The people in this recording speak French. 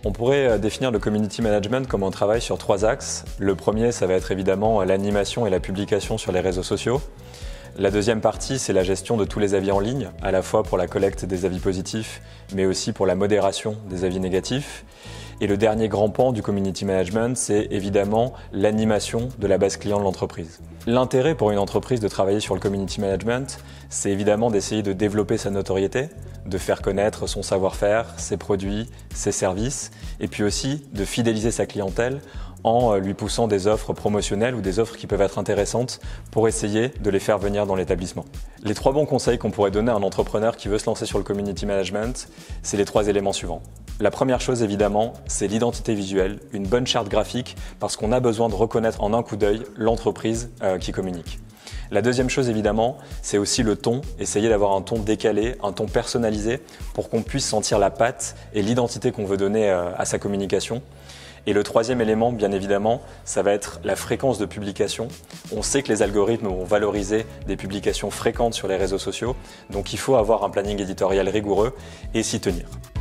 On pourrait définir le community management comme un travail sur 3 axes. Le premier, ça va être évidemment l'animation et la publication sur les réseaux sociaux. La deuxième partie, c'est la gestion de tous les avis en ligne, à la fois pour la collecte des avis positifs, mais aussi pour la modération des avis négatifs. Et le dernier grand pan du community management, c'est évidemment l'animation de la base client de l'entreprise. L'intérêt pour une entreprise de travailler sur le community management, c'est évidemment d'essayer de développer sa notoriété, de faire connaître son savoir-faire, ses produits, ses services, et puis aussi de fidéliser sa clientèle en lui poussant des offres promotionnelles ou des offres qui peuvent être intéressantes pour essayer de les faire venir dans l'établissement. Les 3 bons conseils qu'on pourrait donner à un entrepreneur qui veut se lancer sur le community management, c'est les 3 éléments suivants. La première chose évidemment, c'est l'identité visuelle, une bonne charte graphique parce qu'on a besoin de reconnaître en un coup d'œil l'entreprise qui communique. La deuxième chose évidemment, c'est aussi le ton, essayer d'avoir un ton décalé, un ton personnalisé pour qu'on puisse sentir la patte et l'identité qu'on veut donner à sa communication. Et le troisième élément, bien évidemment, ça va être la fréquence de publication. On sait que les algorithmes vont valoriser des publications fréquentes sur les réseaux sociaux, donc il faut avoir un planning éditorial rigoureux et s'y tenir.